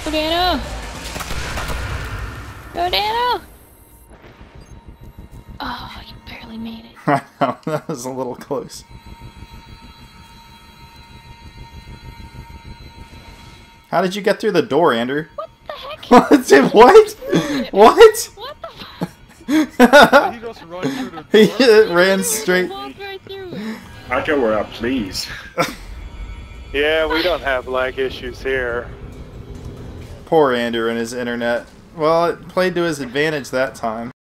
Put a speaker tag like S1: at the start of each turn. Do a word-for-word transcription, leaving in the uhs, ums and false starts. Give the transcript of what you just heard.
S1: Go, Dano! Go, Dano! Oh, you barely made it.
S2: I know, that was a little close. How did you get through the door, Andrew?
S1: What the heck?
S2: What? Did what? What?
S1: What the fuck?
S3: He just run through the
S2: He
S3: door.
S2: ran straight.
S1: Walked right through it.
S4: I go where I please.
S3: Yeah, we don't have lag issues here.
S2: Poor Andrew and his internet. Well, it played to his advantage that time.